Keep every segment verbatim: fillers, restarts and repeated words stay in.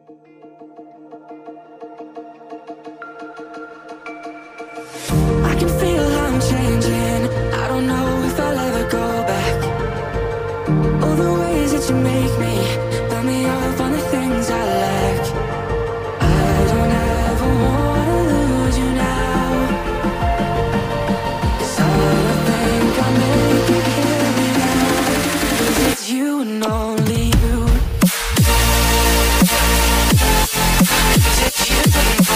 I can feel how I'm changing. I don't know if I'll ever go back. All the ways that you make me, build me up on the things I lack. I don't ever wanna lose you now, 'cause I don't think I'll make it here now. 'Cause it's you and only you. 'Cause it's you and only you.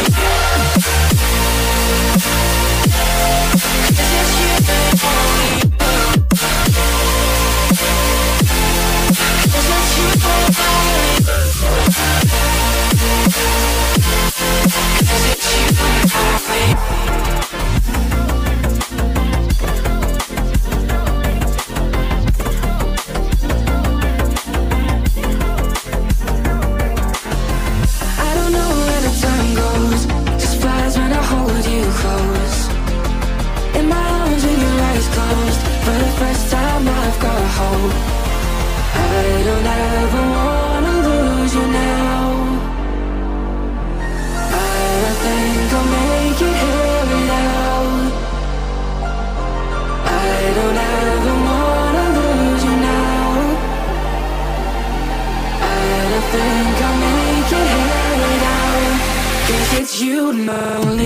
It's you and only.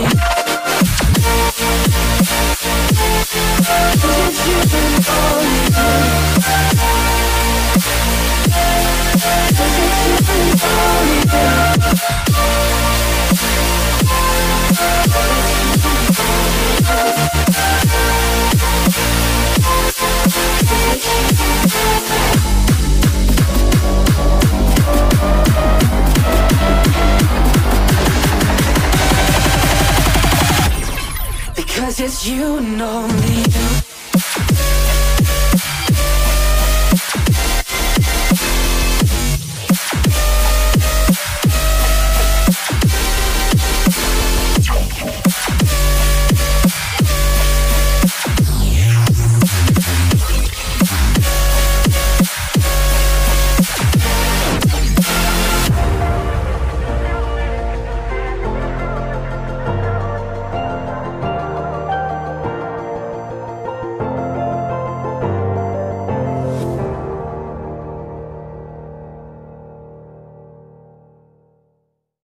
It's you and only. It's you and only. Because it's you and only you.